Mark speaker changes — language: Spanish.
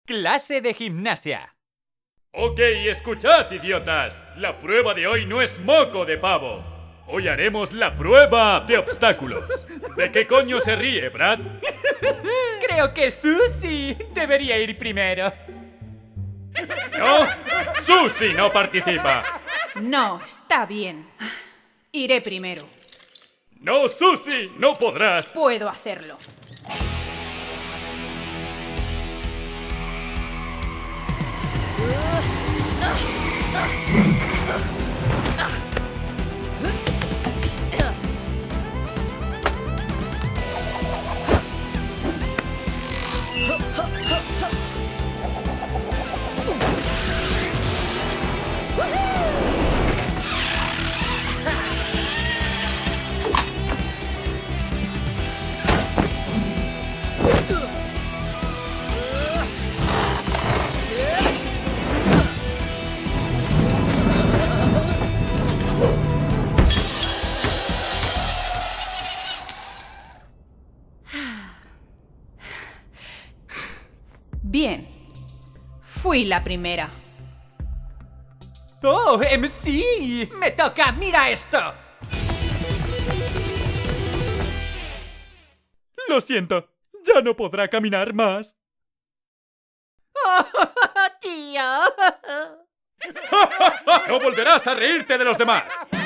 Speaker 1: Clase de gimnasia.
Speaker 2: Ok, escuchad, idiotas. La prueba de hoy no es moco de pavo. Hoy haremos la prueba de obstáculos. ¿De qué coño se ríe, Brad?
Speaker 1: Creo que Susie debería ir primero.
Speaker 2: ¿No? ¡Susie no participa!
Speaker 3: No, está bien. Iré primero.
Speaker 2: ¡No, Susie! ¡No podrás!
Speaker 3: Puedo hacerlo. Bien. Fui la primera.
Speaker 1: ¡Oh, MC! ¡Me toca! ¡Mira esto!
Speaker 2: Lo siento, ya no podrá caminar más.
Speaker 1: ¡Oh, tío!
Speaker 2: ¡No volverás a reírte de los demás!